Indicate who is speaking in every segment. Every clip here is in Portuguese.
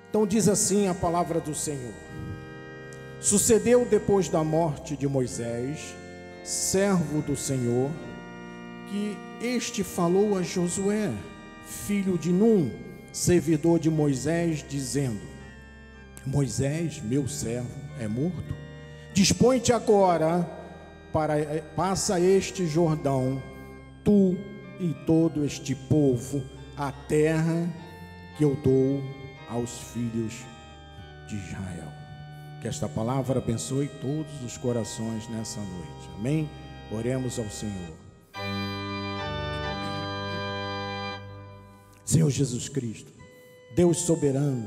Speaker 1: Então diz assim a palavra do Senhor: sucedeu depois da morte de Moisés, servo do Senhor, que este falou a Josué, filho de Num, servidor de Moisés, dizendo: Moisés, meu servo, é morto. Dispõe-te agora, passa este Jordão, tu e todo este povo, a terra que eu dou aos filhos de Israel. Que esta palavra abençoe todos os corações nessa noite. Amém? Oremos ao Senhor. Senhor Jesus Cristo, Deus soberano,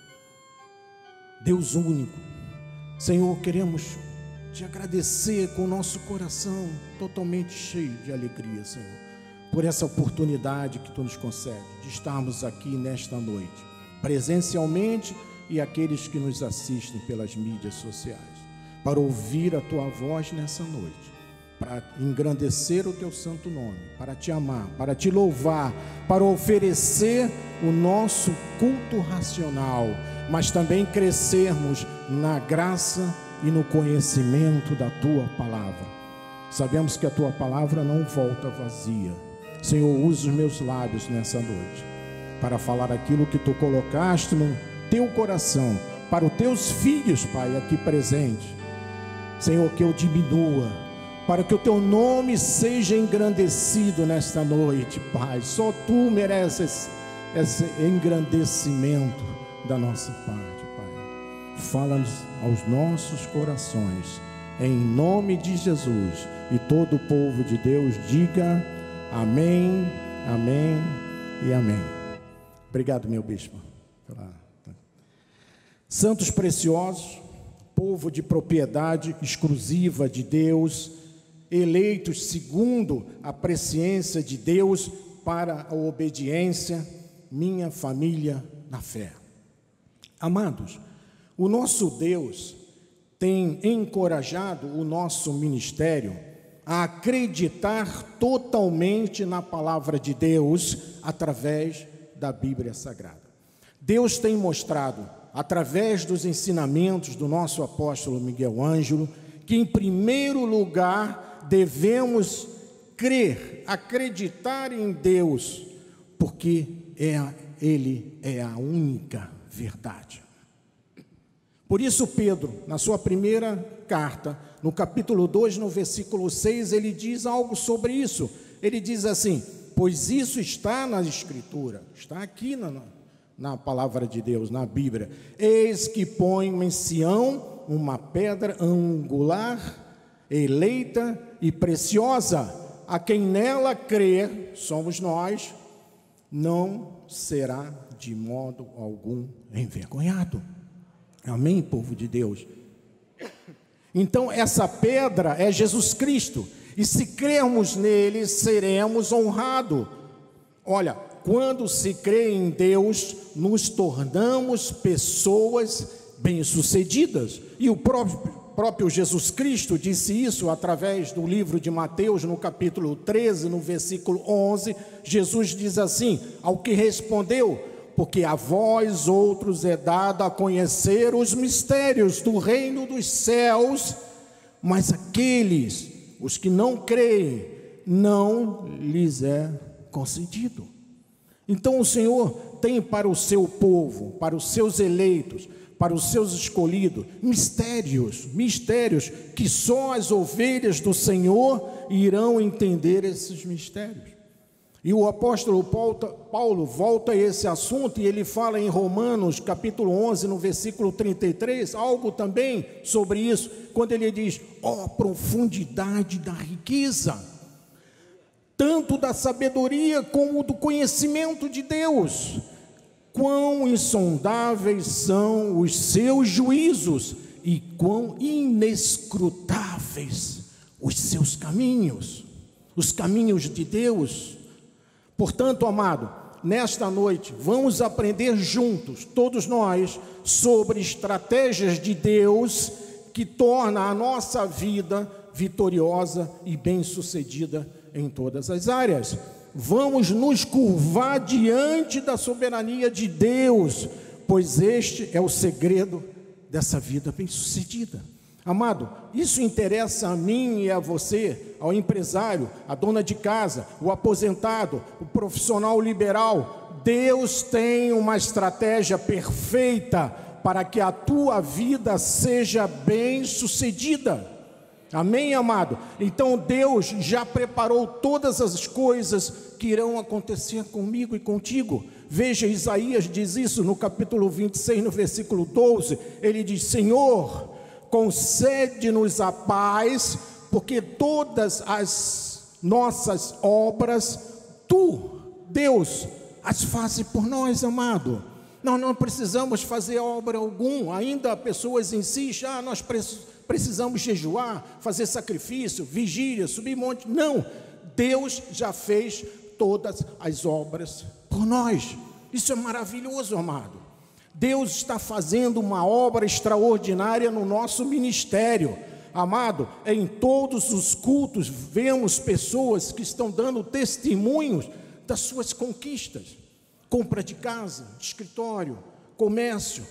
Speaker 1: Deus único, Senhor, queremos te agradecer com o nosso coração totalmente cheio de alegria, Senhor, por essa oportunidade que tu nos concede de estarmos aqui nesta noite, presencialmente, e aqueles que nos assistem pelas mídias sociais, para ouvir a tua voz nessa noite, para engrandecer o teu santo nome, para te amar, para te louvar, para oferecer o nosso culto racional, mas também crescermos na graça e no conhecimento da tua palavra. Sabemos que a tua palavra não volta vazia. Senhor, usa os meus lábios nessa noite para falar aquilo que tu colocaste no teu coração, para os teus filhos, Pai, aqui presentes. Senhor, que eu diminua, para que o teu nome seja engrandecido nesta noite, Pai. Só tu mereces esse engrandecimento da nossa parte, Pai. Fala-nos aos nossos corações, em nome de Jesus. E todo o povo de Deus diga amém, amém e amém. Obrigado, meu bispo. Santos preciosos, povo de propriedade exclusiva de Deus, eleitos segundo a presciência de Deus para a obediência, minha família na fé. Amados, o nosso Deus tem encorajado o nosso ministério a acreditar totalmente na palavra de Deus através da Bíblia Sagrada. Deus tem mostrado, através dos ensinamentos do nosso apóstolo Miguel Ângelo, que em primeiro lugar devemos crer, acreditar em Deus, porque Ele é a única verdade. Por isso Pedro, na sua primeira carta, no capítulo 2, no versículo 6, ele diz algo sobre isso. Ele diz assim: pois isso está na Escritura, está aqui na palavra de Deus, na Bíblia. Eis que ponho em Sião uma pedra angular, eleita e preciosa, a quem nela crer, somos nós, não será de modo algum envergonhado. Amém, povo de Deus? Então essa pedra é Jesus Cristo, e se crermos nele, seremos honrados. Olha, quando se crê em Deus, nos tornamos pessoas bem-sucedidas. E o próprio Jesus Cristo disse isso através do livro de Mateus, no capítulo 13, no versículo 11. Jesus diz assim, ao que respondeu: porque a vós outros é dado a conhecer os mistérios do reino dos céus, mas aqueles, os que não creem, não lhes é concedido. Então o Senhor tem para o seu povo, para os seus eleitos, para os seus escolhidos, mistérios que só as ovelhas do Senhor irão entender esses mistérios. E o apóstolo Paulo volta a esse assunto, e ele fala em Romanos capítulo 11, no versículo 33, algo também sobre isso, quando ele diz: ó profundidade da riqueza, tanto da sabedoria como do conhecimento de Deus, quão insondáveis são os seus juízos e quão inescrutáveis os seus caminhos, os caminhos de Deus. Portanto, amado, nesta noite vamos aprender juntos, todos nós, sobre estratégias de Deus que torna a nossa vida vitoriosa e bem-sucedida em todas as áreas. Vamos nos curvar diante da soberania de Deus, pois este é o segredo dessa vida bem-sucedida. Amado, isso interessa a mim e a você, ao empresário, a dona de casa, o aposentado, o profissional liberal. Deus tem uma estratégia perfeita para que a tua vida seja bem-sucedida. Amém, amado? Então Deus já preparou todas as coisas que irão acontecer comigo e contigo. Veja, Isaías diz isso no capítulo 26, no versículo 12. Ele diz: Senhor, concede-nos a paz, porque todas as nossas obras, Tu, Deus, as fazes por nós, amado. Nós não precisamos fazer obra alguma. Ainda pessoas insistem: nós precisamos jejuar, fazer sacrifício, vigília, subir monte. Não, Deus já fez todas as obras por nós. Isso é maravilhoso, amado. Deus está fazendo uma obra extraordinária no nosso ministério. Amado, em todos os cultos vemos pessoas que estão dando testemunhos das suas conquistas. Compra de casa, de escritório, comércio,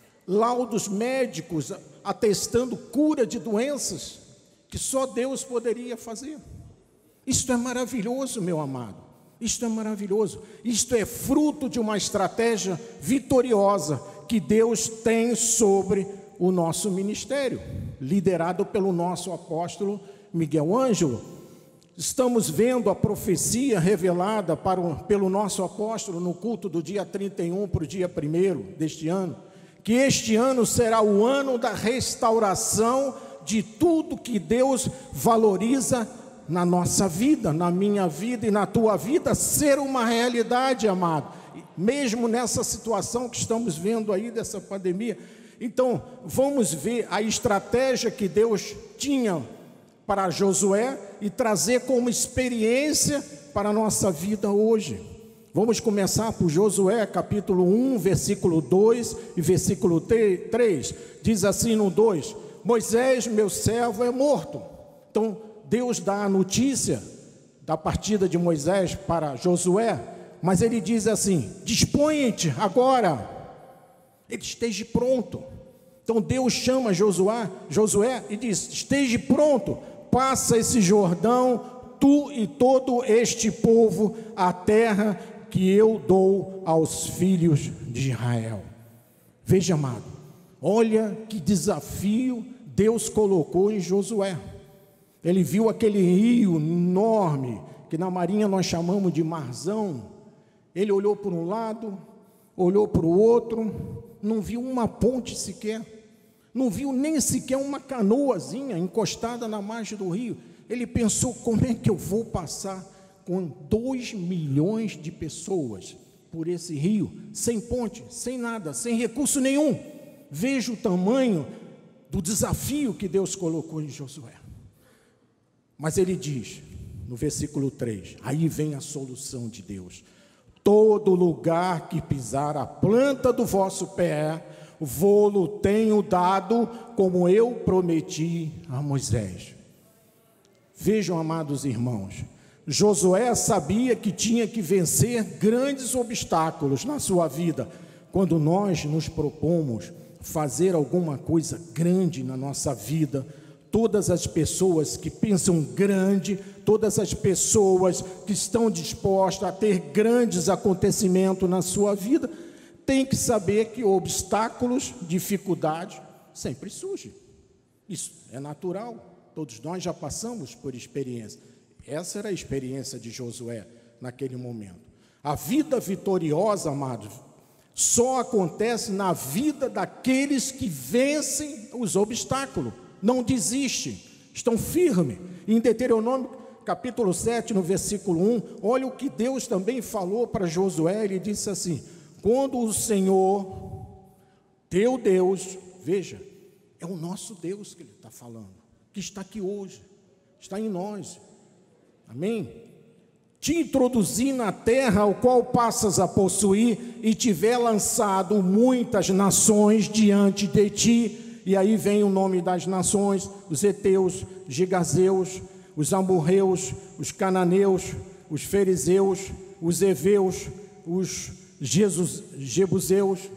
Speaker 1: laudos médicos atestando cura de doenças que só Deus poderia fazer. Isto é maravilhoso, meu amado. Isto é maravilhoso. Isto é fruto de uma estratégia vitoriosa que Deus tem sobre o nosso ministério, liderado pelo nosso apóstolo Miguel Ângelo. Estamos vendo a profecia revelada pelo nosso apóstolo no culto do dia 31 para o dia 1º deste ano, que este ano será o ano da restauração de tudo que Deus valoriza na nossa vida, na minha vida e na tua vida, ser uma realidade, amado, mesmo nessa situação que estamos vendo aí dessa pandemia. Então, vamos ver a estratégia que Deus tinha para Josué e trazer como experiência para a nossa vida hoje. Vamos começar por Josué, capítulo 1, versículo 2 e versículo 3. Diz assim no 2: Moisés, meu servo, é morto. Então, Deus dá a notícia da partida de Moisés para Josué, mas ele diz assim: dispõe-te agora, ele esteja pronto. Então Deus chama Josué e diz: esteja pronto, passa esse Jordão, tu e todo este povo, a terra que eu dou aos filhos de Israel. Veja, amado, olha que desafio Deus colocou em Josué. Ele viu aquele rio enorme, que na marinha nós chamamos de marzão. Ele olhou por um lado, olhou para o outro, não viu uma ponte sequer, não viu nem sequer uma canoazinha encostada na margem do rio. Ele pensou: como é que eu vou passar com 2 milhões de pessoas por esse rio, sem ponte, sem nada, sem recurso nenhum? Veja o tamanho do desafio que Deus colocou em Josué. Mas ele diz, no versículo 3, aí vem a solução de Deus: todo lugar que pisar a planta do vosso pé, vô-lo tenho dado, como eu prometi a Moisés. Vejam, amados irmãos, Josué sabia que tinha que vencer grandes obstáculos na sua vida. Quando nós nos propomos fazer alguma coisa grande na nossa vida, todas as pessoas que pensam grande, todas as pessoas que estão dispostas a ter grandes acontecimentos na sua vida, têm que saber que obstáculos, dificuldades, sempre surgem. Isso é natural, todos nós já passamos por experiência. Essa era a experiência de Josué naquele momento. A vida vitoriosa, amados, só acontece na vida daqueles que vencem os obstáculos. Não desistem, estão firmes. Em Deuteronômio capítulo 7, no versículo 1, olha o que Deus também falou para Josué. Ele disse assim: quando o Senhor, teu Deus, veja, é o nosso Deus que ele está falando, que está aqui hoje, está em nós, amém? Te introduzir na terra ao qual passas a possuir, e tiver lançado muitas nações diante de ti. E aí vem o nome das nações: os heteus, gigazeus, os amorreus, os cananeus, os fariseus, os heveus, os jebuseus,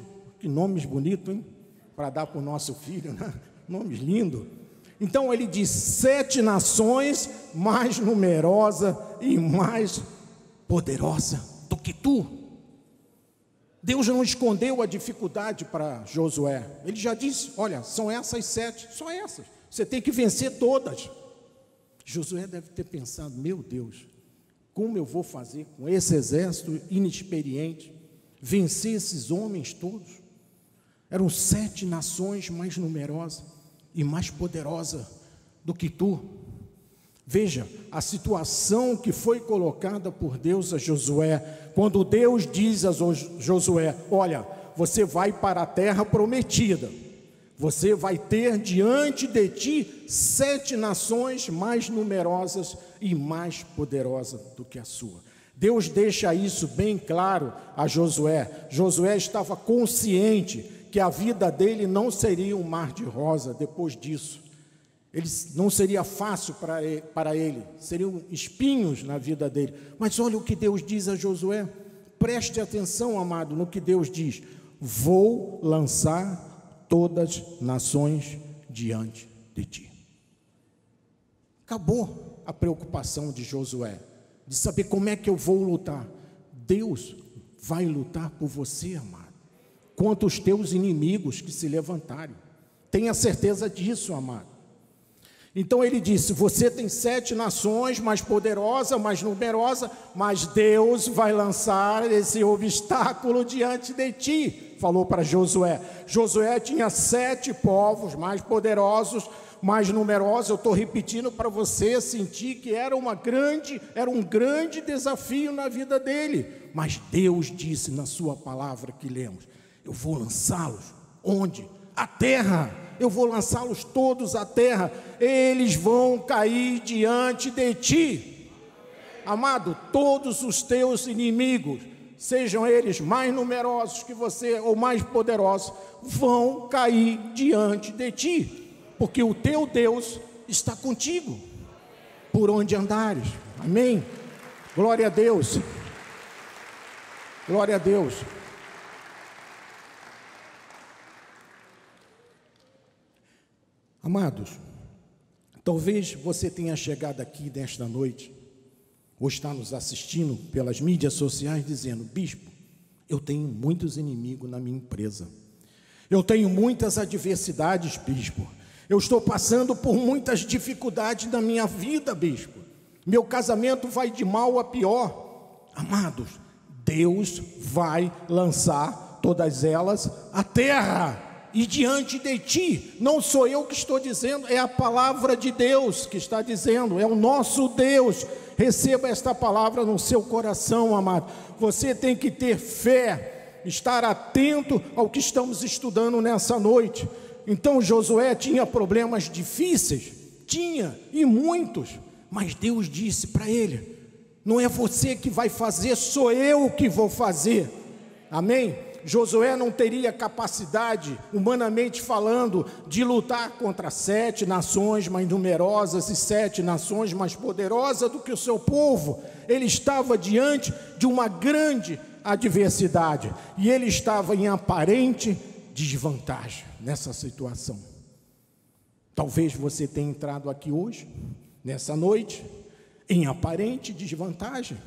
Speaker 1: Que nomes bonitos, hein? Para dar para o nosso filho, né? Nomes lindos. Então ele diz: 7 nações mais numerosa e mais poderosa do que tu. Deus não escondeu a dificuldade para Josué. Ele já disse: olha, são essas 7, só essas. Você tem que vencer todas. Josué deve ter pensado: meu Deus, como eu vou fazer com esse exército inexperiente, vencer esses homens todos? Eram 7 nações mais numerosas e mais poderosas do que tu. Veja a situação que foi colocada por Deus a Josué, quando Deus diz a Josué: olha, você vai para a terra prometida, você vai ter diante de ti 7 nações mais numerosas e mais poderosas do que a sua. Deus deixa isso bem claro a Josué. Josué estava consciente que a vida dele não seria um mar de rosa depois disso. Não seria fácil para ele, seriam espinhos na vida dele. Mas olha o que Deus diz a Josué. Preste atenção, amado, no que Deus diz: vou lançar todas as nações diante de ti. Acabou a preocupação de Josué, de saber como é que eu vou lutar. Deus vai lutar por você, amado, contra os teus inimigos que se levantarem. Tenha certeza disso, amado. Então ele disse: você tem 7 nações mais poderosas, mais numerosas, mas Deus vai lançar esse obstáculo diante de ti. Falou para Josué. Josué tinha 7 povos mais poderosos, mais numerosos. Eu estou repetindo para você sentir que era um grande desafio na vida dele. Mas Deus disse na sua palavra que lemos: eu vou lançá-los onde? A terra. Eu vou lançá-los todos à terra, eles vão cair diante de ti. Amado, todos os teus inimigos, sejam eles mais numerosos que você ou mais poderosos, vão cair diante de ti, porque o teu Deus está contigo, por onde andares. Amém? Glória a Deus. Glória a Deus. Amados, talvez você tenha chegado aqui nesta noite, ou está nos assistindo pelas mídias sociais, dizendo: bispo, eu tenho muitos inimigos na minha empresa, eu tenho muitas adversidades, bispo, eu estou passando por muitas dificuldades na minha vida, bispo, meu casamento vai de mal a pior. Amados, Deus vai lançar todas elas à terra e diante de ti. Não sou eu que estou dizendo, é a palavra de Deus que está dizendo, é o nosso Deus. Receba esta palavra no seu coração, amado. Você tem que ter fé, estar atento ao que estamos estudando nessa noite. Então Josué tinha problemas difíceis, tinha, e muitos, mas Deus disse para ele: não é você que vai fazer, sou eu que vou fazer. Amém? Josué não teria capacidade, humanamente falando, de lutar contra 7 nações mais numerosas e 7 nações mais poderosas do que o seu povo. Ele estava diante de uma grande adversidade e ele estava em aparente desvantagem nessa situação. Talvez você tenha entrado aqui hoje, nessa noite, em aparente desvantagem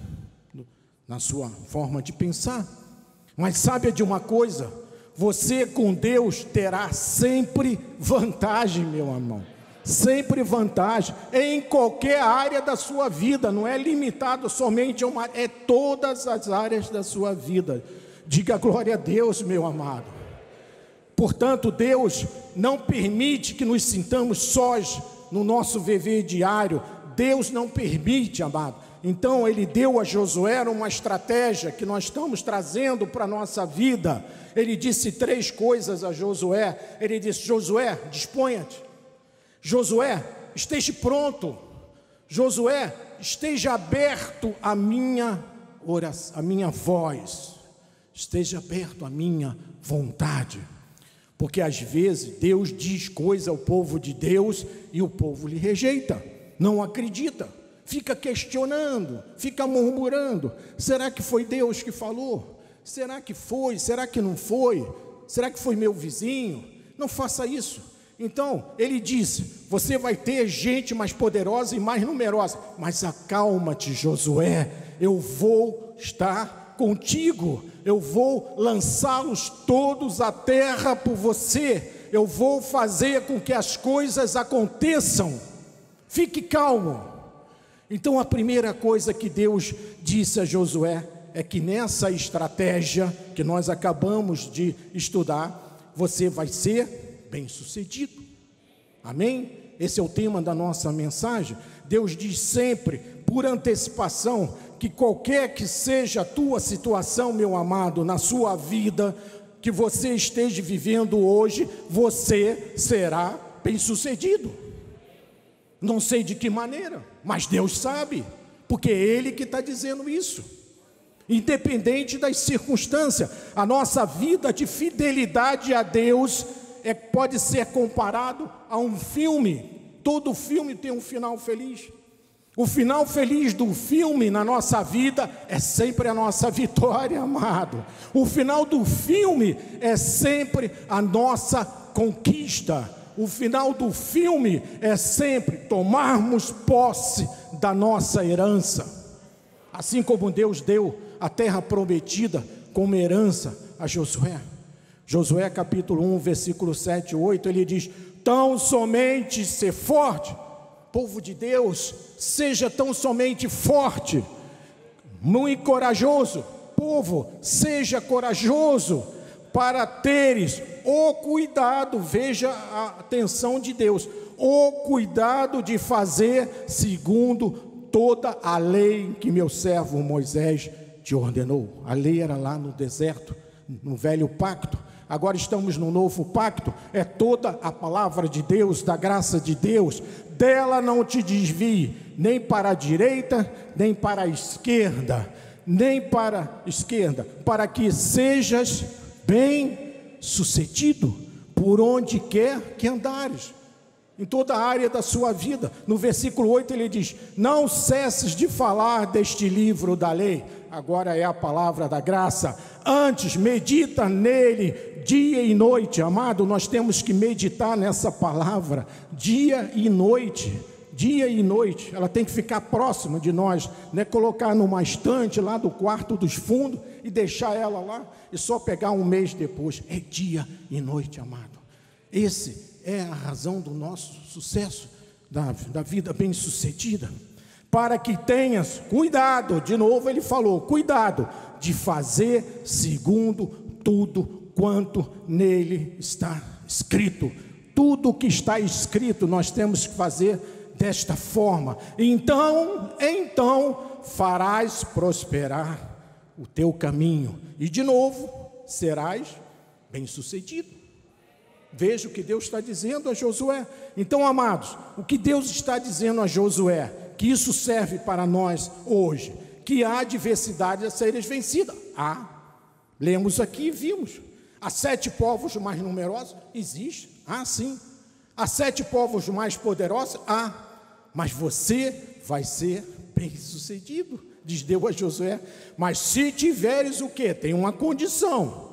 Speaker 1: na sua forma de pensar. Mas saiba de uma coisa: você com Deus terá sempre vantagem, meu irmão. Sempre vantagem, em qualquer área da sua vida. Não é limitado somente a uma área, é todas as áreas da sua vida. Diga glória a Deus, meu amado. Portanto, Deus não permite que nos sintamos sós no nosso viver diário. Deus não permite, amado. Então ele deu a Josué uma estratégia que nós estamos trazendo para a nossa vida. Ele disse 3 coisas a Josué. Ele disse: Josué, disponha-te. Josué, esteja pronto. Josué, esteja aberto à minha oração, à minha voz. Esteja aberto à minha vontade. Porque às vezes Deus diz coisa ao povo de Deus e o povo lhe rejeita, não acredita. Fica questionando, fica murmurando: será que foi Deus que falou? Será que foi? Será que não foi? Será que foi meu vizinho? Não faça isso. Então, ele disse, você vai ter gente mais poderosa e mais numerosa, mas acalma-te, Josué, eu vou estar contigo, eu vou lançá-los todos à terra por você, eu vou fazer com que as coisas aconteçam, fique calmo. Então, a primeira coisa que Deus disse a Josué é que nessa estratégia que nós acabamos de estudar, você vai ser bem-sucedido. Amém? Esse é o tema da nossa mensagem. Deus diz sempre, por antecipação, que qualquer que seja a tua situação, meu amado, na sua vida, que você esteja vivendo hoje, você será bem-sucedido. Não sei de que maneira, mas Deus sabe, porque é Ele que está dizendo isso. Independente das circunstâncias, a nossa vida de fidelidade a Deus pode ser comparado a um filme. Todo filme tem um final feliz. O final feliz do filme na nossa vida é sempre a nossa vitória, amado. O final do filme é sempre a nossa conquista. O final do filme é sempre tomarmos posse da nossa herança. Assim como Deus deu a terra prometida como herança a Josué. Josué capítulo 1, versículo 7 e 8, ele diz, tão somente ser forte, povo de Deus, seja tão somente forte, muito corajoso, povo, seja corajoso, para teres o cuidado, veja a atenção de Deus, o cuidado de fazer segundo toda a lei que meu servo Moisés te ordenou. A lei era lá no deserto, no velho pacto. Agora estamos no novo pacto, é toda a palavra de Deus, da graça de Deus, dela não te desvie, nem para a direita, nem para a esquerda, para que sejas bem sucedido, por onde quer que andares, em toda a área da sua vida. No versículo 8 ele diz, não cesses de falar deste livro da lei, agora é a palavra da graça, antes medita nele dia e noite. Amado, nós temos que meditar nessa palavra dia e noite, ela tem que ficar próxima de nós, não é colocar numa estante lá do quarto dos fundos e deixar ela lá e só pegar um mês depois. É dia e noite, amado. Esse é a razão do nosso sucesso, da vida bem sucedida, para que tenhas cuidado, de novo ele falou, cuidado de fazer segundo tudo quanto nele está escrito. Tudo que está escrito nós temos que fazer desta forma, então farás prosperar o teu caminho, e de novo serás bem sucedido. Veja o que Deus está dizendo a Josué. Então, amados, o que Deus está dizendo a Josué, que isso serve para nós hoje, que há adversidade a serem vencidas. Lemos aqui e vimos. Há 7 povos mais numerosos? Existe. Sim. Há 7 povos mais poderosos? Mas você vai ser bem sucedido, diz Deus a Josué. Mas se tiveres o quê? Tem uma condição,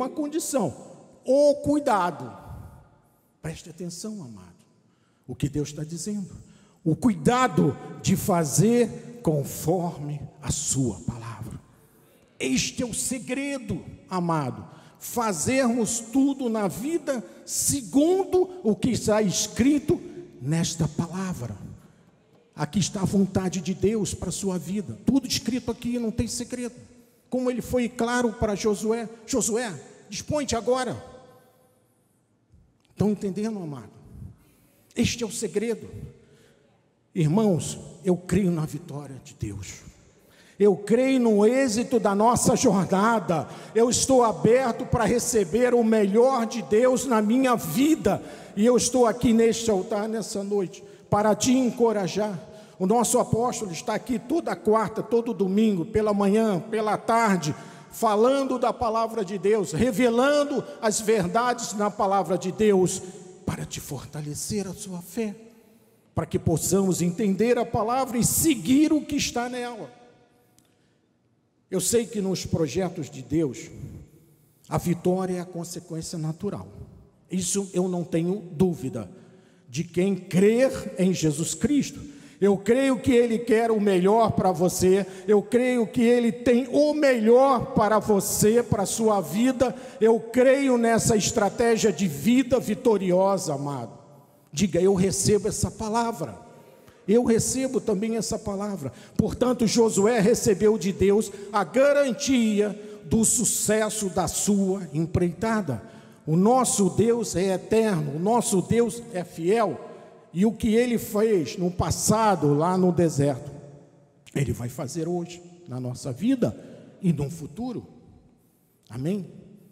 Speaker 1: o cuidado. Preste atenção, amado, o que Deus está dizendo, o cuidado de fazer conforme a sua palavra. Este é o segredo, amado, fazermos tudo na vida segundo o que está escrito nesta palavra. Aqui está a vontade de Deus para a sua vida, tudo escrito aqui, não tem segredo. Como ele foi claro para Josué: Josué, dispõe-te agora. Estão entendendo, amado? Este é o segredo. Irmãos, eu creio na vitória de Deus, eu creio no êxito da nossa jornada, eu estou aberto para receber o melhor de Deus na minha vida, e eu estou aqui neste altar nessa noite para te encorajar. O nosso apóstolo está aqui toda quarta, todo domingo, pela manhã, pela tarde, falando da palavra de Deus, revelando as verdades na palavra de Deus, para te fortalecer a sua fé, para que possamos entender a palavra e seguir o que está nela. Eu sei que nos projetos de Deus, A vitória é a consequência natural. Isso eu não tenho dúvida de quem crer em Jesus Cristo. Eu creio que Ele quer o melhor para você, eu creio que Ele tem o melhor para você, para a sua vida, eu creio nessa estratégia de vida vitoriosa, amado. Diga, eu recebo essa palavra, eu recebo também essa palavra. Portanto, Josué recebeu de Deus a garantia do sucesso da sua empreitada. O nosso Deus é eterno, o nosso Deus é fiel. E o que Ele fez no passado, lá no deserto, Ele vai fazer hoje, na nossa vida e no futuro. Amém?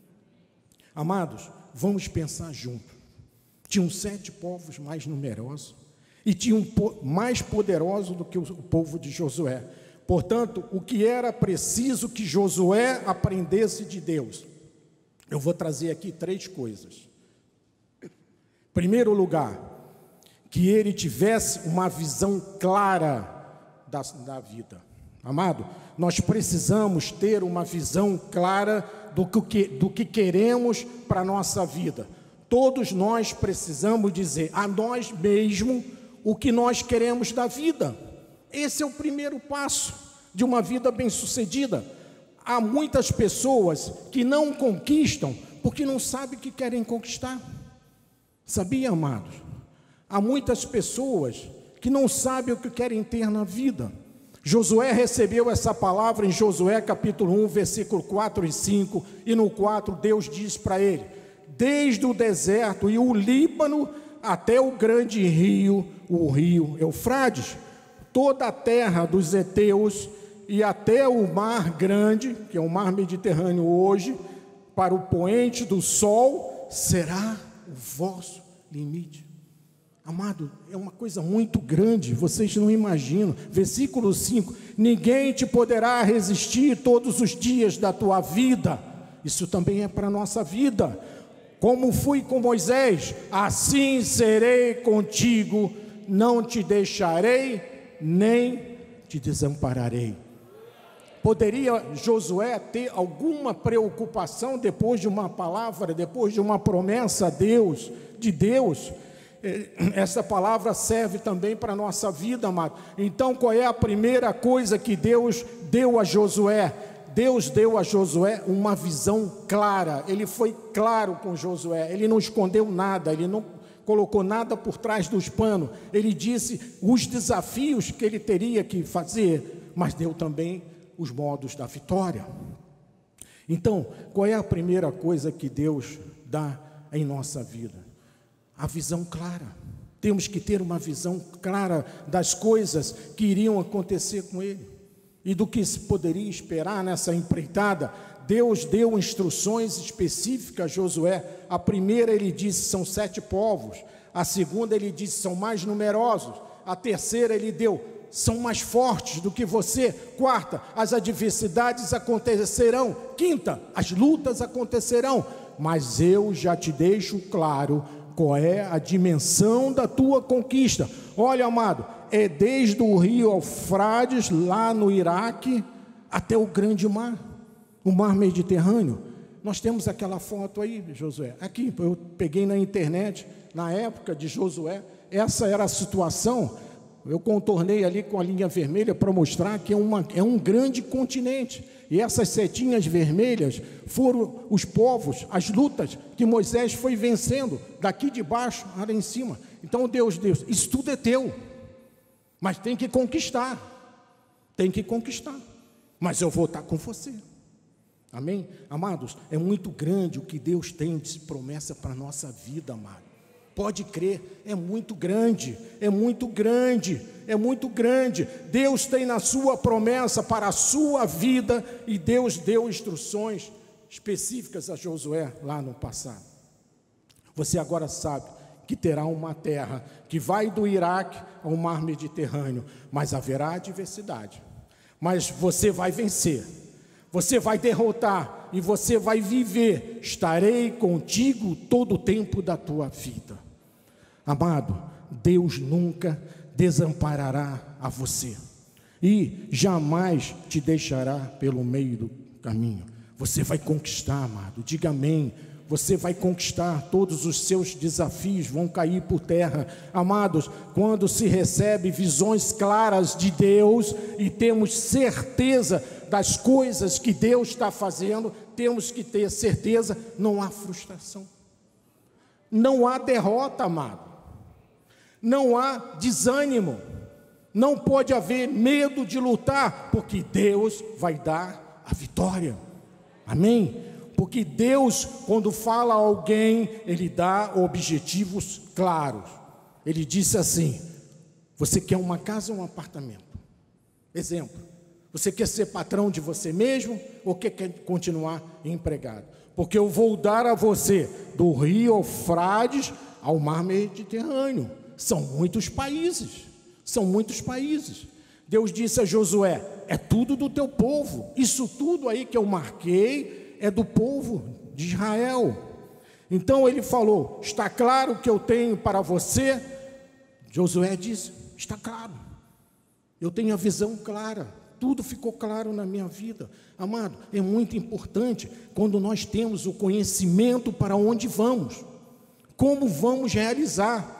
Speaker 1: Amados, vamos pensar juntos. Tinham 7 povos mais numerosos e tinham mais poderosos do que o povo de Josué. Portanto, o que era preciso que Josué aprendesse de Deus? Eu vou trazer aqui 3 coisas. Em primeiro lugar, que ele tivesse uma visão clara da vida. Amado, nós precisamos ter uma visão clara do que queremos para a nossa vida. Todos nós precisamos dizer a nós mesmos o que nós queremos da vida. Esse é o primeiro passo de uma vida bem-sucedida. Há muitas pessoas que não conquistam porque não sabem o que querem conquistar. Sabia, amados? Há muitas pessoas que não sabem o que querem ter na vida. Josué recebeu essa palavra em Josué capítulo 1, versículo 4 e 5, e no 4 Deus diz para ele: desde o deserto e o Líbano até o grande rio, o rio Eufrates, toda a terra dos heteus e até o mar grande, que é o mar Mediterrâneo hoje, para o poente do sol, será o vosso limite. Amado, é uma coisa muito grande, vocês não imaginam. Versículo 5: ninguém te poderá resistir todos os dias da tua vida. Isso também é para a nossa vida. Como fui com Moisés, assim serei contigo, não te deixarei, nem te desampararei. Poderia Josué ter alguma preocupação depois de uma palavra, depois de uma promessa de Deus? Essa palavra serve também para a nossa vida, amado. Então, qual é a primeira coisa que Deus deu a Josué? Deus deu a Josué uma visão clara. Ele foi claro com Josué, ele não escondeu nada, ele não colocou nada por trás dos panos. Ele disse os desafios que ele teria que fazer, mas deu também os modos da vitória. Então, qual é a primeira coisa que Deus dá em nossa vida? A visão clara. Temos que ter uma visão clara das coisas que iriam acontecer com ele e do que se poderia esperar nessa empreitada. Deus deu instruções específicas a Josué. A primeira ele disse são 7 povos, a segunda ele disse são mais numerosos, a terceira ele deu são mais fortes do que você, quarta, as adversidades acontecerão, quinta, as lutas acontecerão, mas eu já te deixo claro qual é a dimensão da tua conquista. Olha, amado, é desde o rio Eufrates, lá no Iraque, até o grande mar, o mar Mediterrâneo. Nós temos aquela foto aí, Josué, aqui, eu peguei na internet, na época de Josué, essa era a situação. Eu contornei ali com a linha vermelha para mostrar que é um grande continente. E essas setinhas vermelhas foram os povos, as lutas que Moisés foi vencendo, daqui de baixo, lá em cima. Então Deus, isso tudo é teu, mas tem que conquistar, mas eu vou estar com você. Amém? Amados, é muito grande o que Deus tem de promessa para a nossa vida, amado. Pode crer, é muito grande, é muito grande, é muito grande. Deus tem na sua promessa para a sua vida, e Deus deu instruções específicas a Josué lá no passado. Você agora sabe que terá uma terra que vai do Iraque ao mar Mediterrâneo, mas haverá adversidade. Mas você vai vencer, você vai derrotar e você vai viver. Estarei contigo todo o tempo da tua vida. Amado, Deus nunca desamparará a você e jamais te deixará pelo meio do caminho. Você vai conquistar, amado. Diga amém. Você vai conquistar, todos os seus desafios vão cair por terra. Amados, quando se recebe visões claras de Deus e temos certeza das coisas que Deus está fazendo, temos que ter certeza, não há frustração, não há derrota, amado, não há desânimo, não pode haver medo de lutar, porque Deus vai dar a vitória. Amém? Porque Deus, quando fala a alguém, Ele dá objetivos claros. Ele disse assim: você quer uma casa ou um apartamento? Exemplo, você quer ser patrão de você mesmo ou quer continuar empregado? Porque eu vou dar a você do Rio Eufrates ao Mar Mediterrâneo. São muitos países, são muitos países. Deus disse a Josué: é tudo do teu povo, isso tudo aí que eu marquei é do povo de Israel. Então ele falou: está claro que eu tenho para você? Josué disse: está claro, eu tenho a visão clara, tudo ficou claro na minha vida. Amado, é muito importante quando nós temos o conhecimento para onde vamos, como vamos realizar.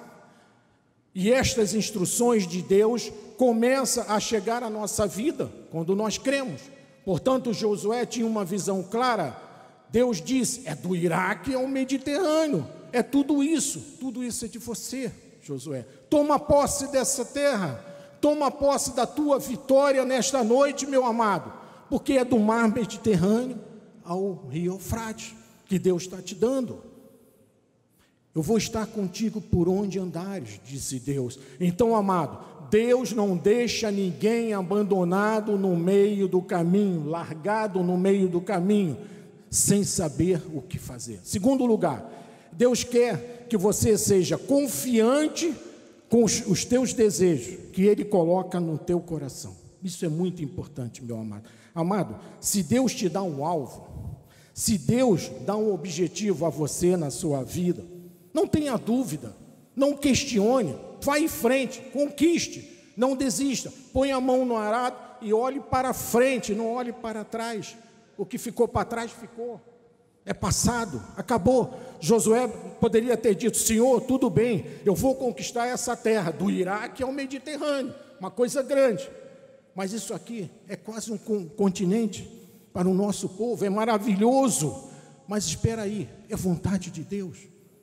Speaker 1: E estas instruções de Deus começam a chegar à nossa vida quando nós cremos. Portanto, Josué tinha uma visão clara. Deus disse: é do Iraque ao Mediterrâneo, é tudo isso é de você, Josué. Toma posse dessa terra, toma posse da tua vitória nesta noite, meu amado, porque é do Mar Mediterrâneo ao Rio Eufrates que Deus está te dando. Eu vou estar contigo por onde andares, disse Deus. Então, amado, Deus não deixa ninguém abandonado no meio do caminho, largado no meio do caminho, sem saber o que fazer. Segundo lugar, Deus quer que você seja confiante com os teus desejos, que Ele coloca no teu coração. Isso é muito importante, meu amado. Amado, se Deus te dá um alvo, se Deus dá um objetivo a você na sua vida, não tenha dúvida, não questione, vá em frente, conquiste, não desista, põe a mão no arado e olhe para frente, não olhe para trás. O que ficou para trás ficou, é passado, acabou. Josué poderia ter dito: Senhor, tudo bem, eu vou conquistar essa terra, do Iraque ao Mediterrâneo, uma coisa grande, mas isso aqui é quase um continente para o nosso povo, é maravilhoso, mas espera aí, é vontade de Deus.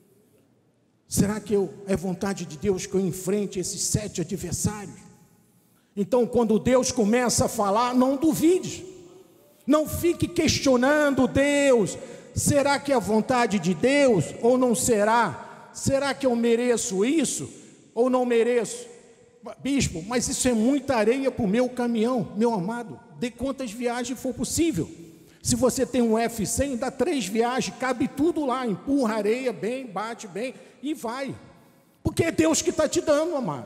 Speaker 1: Será que é vontade de Deus que eu enfrente esses 7 adversários? Então, quando Deus começa a falar, não duvide, não fique questionando Deus. Será que é a vontade de Deus ou não será? Será que eu mereço isso ou não mereço? Bispo, mas isso é muita areia para o meu caminhão. Meu amado, dê quantas viagens for possível. Se você tem um F100, dá 3 viagens, cabe tudo lá, empurra areia bem, bate bem e vai, porque é Deus que está te dando, amado.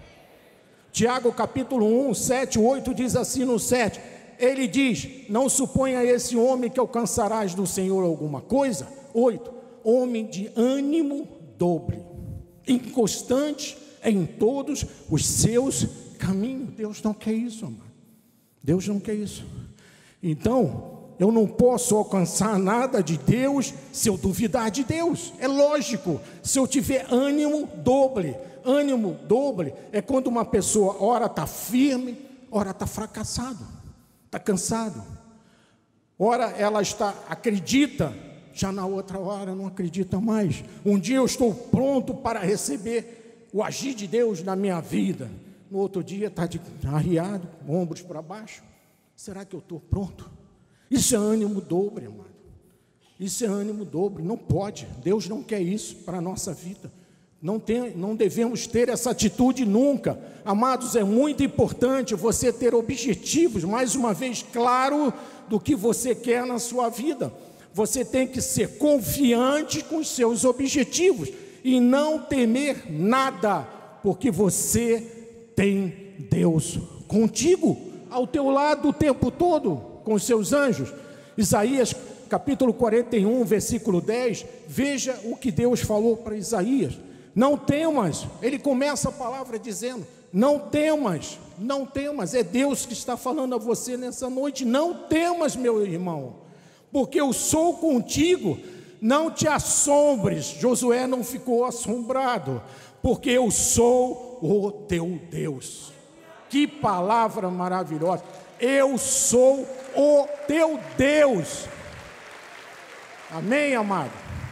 Speaker 1: Tiago capítulo 1, 7, 8 diz assim no 7, ele diz: não suponha esse homem que alcançarás do Senhor alguma coisa. 8, homem de ânimo dobre, inconstante em todos os seus caminhos. Deus não quer isso, amado. Deus não quer isso. Então, eu não posso alcançar nada de Deus se eu duvidar de Deus. É lógico, se eu tiver ânimo dobre. Ânimo dobre é quando uma pessoa ora está firme, ora está fracassado, está cansado. Ora ela acredita, já na outra hora não acredita mais. Um dia eu estou pronto para receber o agir de Deus na minha vida. No outro dia está arriado, ombros para baixo. Será que eu estou pronto? Isso é ânimo dobre, amado. Isso é ânimo dobre, não pode. Deus não quer isso para a nossa vida. Não devemos ter essa atitude nunca. Amados, é muito importante você ter objetivos, mais uma vez, claro do que você quer na sua vida. Você tem que ser confiante com os seus objetivos e não temer nada, porque você tem Deus contigo, ao teu lado o tempo todo, com os seus anjos. Isaías capítulo 41, versículo 10, veja o que Deus falou para Isaías: não temas. Ele começa a palavra dizendo: não temas, não temas. É Deus que está falando a você nessa noite: não temas, meu irmão, porque eu sou contigo. Não te assombres. Josué não ficou assombrado, porque eu sou o teu Deus. Que palavra maravilhosa! Eu sou o teu Deus. Amém, amado?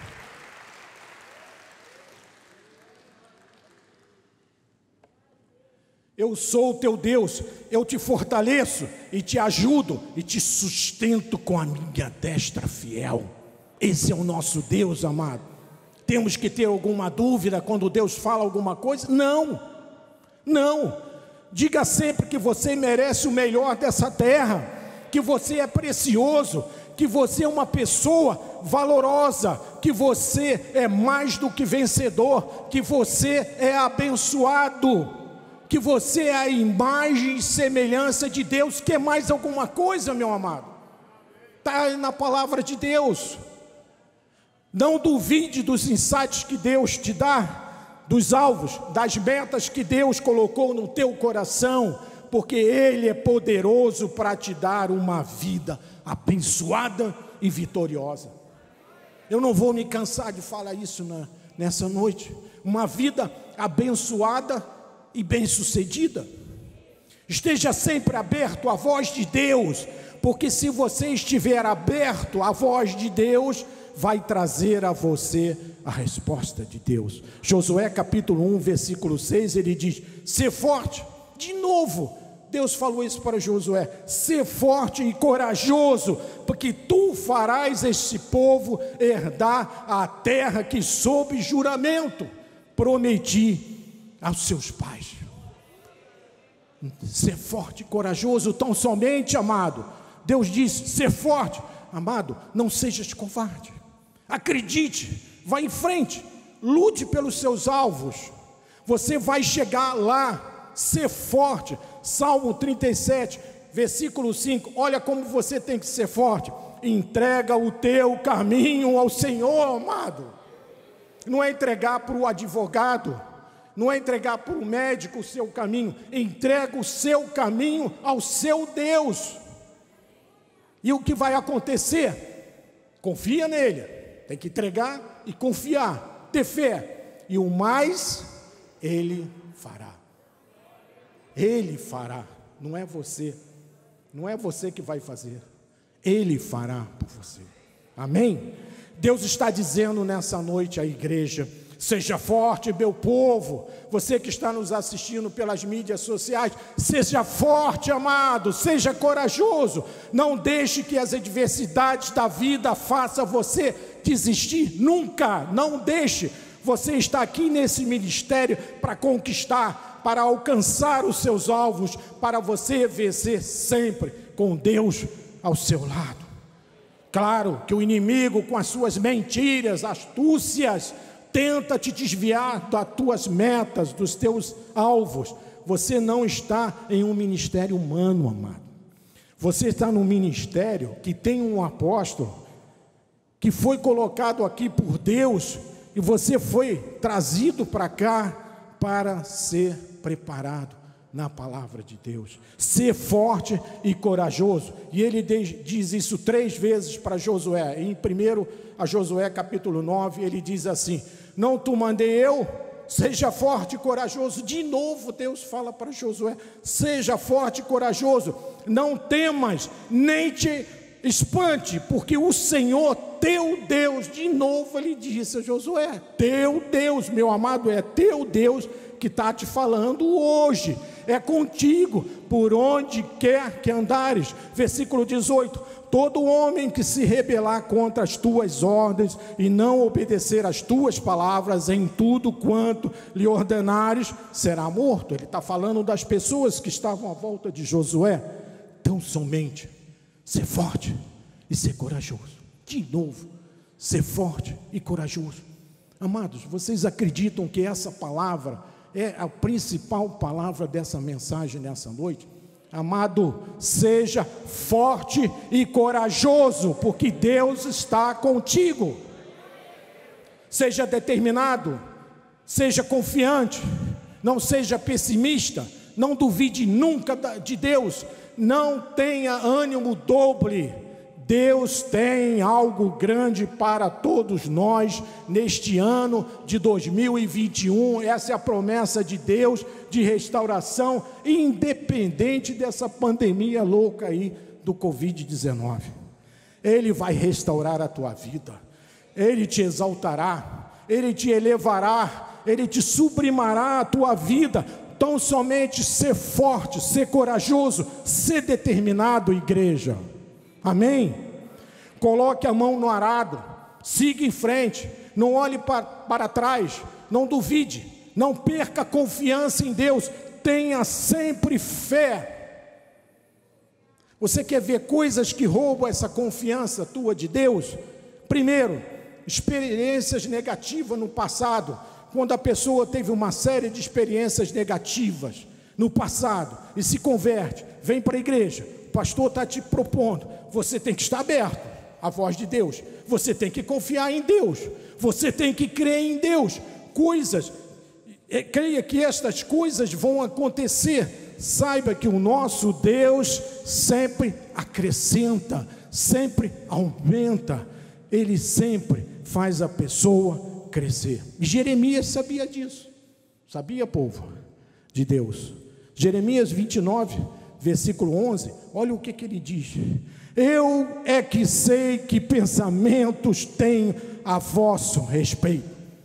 Speaker 1: Eu sou o teu Deus, eu te fortaleço e te ajudo e te sustento com a minha destra fiel. Esse é o nosso Deus, amado. Temos que ter alguma dúvida quando Deus fala alguma coisa? Não, não. Diga sempre que você merece o melhor dessa terra, que você é precioso, que você é uma pessoa valorosa, que você é mais do que vencedor, que você é abençoado, que você é a imagem e semelhança de Deus. Quer mais alguma coisa, meu amado? Está na palavra de Deus. Não duvide dos insights que Deus te dá, dos alvos, das metas que Deus colocou no teu coração, porque Ele é poderoso para te dar uma vida abençoada e vitoriosa. Eu não vou me cansar de falar isso nessa noite. Uma vida abençoada e bem-sucedida. Esteja sempre aberto à voz de Deus, porque se você estiver aberto à voz de Deus, vai trazer a você a resposta de Deus. Josué capítulo 1, versículo 6, ele diz: ser forte. De novo, Deus falou isso para Josué: ser forte e corajoso, porque tu farás este povo herdar a terra que sob juramento prometi aos seus pais. Ser forte e corajoso tão somente, amado. Deus diz: ser forte. Amado, não sejas covarde. Acredite, vá em frente, lute pelos seus alvos. Você vai chegar lá. Ser forte. Salmo 37, versículo 5. Olha como você tem que ser forte. Entrega o teu caminho ao Senhor, amado. Não é entregar para o advogado, não é entregar para o médico o seu caminho. Entrega o seu caminho ao seu Deus. E o que vai acontecer? Confia nele. Tem que entregar e confiar, ter fé. E o mais, Ele fará. Ele fará, não é você. Não é você que vai fazer. Ele fará por você. Amém? Deus está dizendo nessa noite à igreja: seja forte, meu povo. Você que está nos assistindo pelas mídias sociais, seja forte, amado, seja corajoso. Não deixe que as adversidades da vida façam você desistir, nunca, não deixe. Você está aqui nesse ministério para conquistar, para alcançar os seus alvos, para você vencer sempre com Deus ao seu lado. Claro que o inimigo, com as suas mentiras, astúcias, tenta te desviar das tuas metas, dos teus alvos. Você não está em um ministério humano, amado. Você está num ministério que tem um apóstolo que foi colocado aqui por Deus, e você foi trazido para cá para ser preparado na palavra de Deus. Ser forte e corajoso. E ele diz isso 3 vezes para Josué. Em 1 a Josué capítulo 9, ele diz assim: não te mandei eu? Seja forte e corajoso. De novo Deus fala para Josué: seja forte e corajoso, não temas, nem te espante, porque o Senhor teu Deus, de novo ele disse a Josué, teu Deus, meu amado, é teu Deus que está te falando hoje, é contigo, por onde quer que andares. Versículo 18: todo homem que se rebelar contra as tuas ordens e não obedecer às tuas palavras em tudo quanto lhe ordenares, será morto. Ele está falando das pessoas que estavam à volta de Josué. Tão somente ser forte e ser corajoso. De novo, ser forte e corajoso. Amados, vocês acreditam que essa palavra é a principal palavra dessa mensagem nessa noite? Amado, seja forte e corajoso, porque Deus está contigo. Seja determinado, seja confiante, não seja pessimista, não duvide nunca de Deus, não tenha ânimo doble. Deus tem algo grande para todos nós neste ano de 2021. Essa é a promessa de Deus de restauração, independente dessa pandemia louca aí do Covid-19. Ele vai restaurar a tua vida, Ele te exaltará, Ele te elevará, Ele te sublimará a tua vida. Tão somente ser forte, ser corajoso, ser determinado, igreja. Amém? Coloque a mão no arado, siga em frente, não olhe para trás, não duvide, não perca a confiança em Deus, tenha sempre fé. Você quer ver coisas que roubam essa confiança tua de Deus? Primeiro, experiências negativas no passado. Quando a pessoa teve uma série de experiências negativas no passado e se converte, vem para a igreja, o pastor está te propondo, você tem que estar aberto à voz de Deus, você tem que confiar em Deus, você tem que crer em Deus. Creia que estas coisas vão acontecer. Saiba que o nosso Deus sempre acrescenta, sempre aumenta, Ele sempre faz a pessoa crescer. E Jeremias sabia disso. Sabia, povo de Deus? Jeremias 29, versículo 11, olha o que ele diz: eu é que sei que pensamentos tenho a vosso respeito.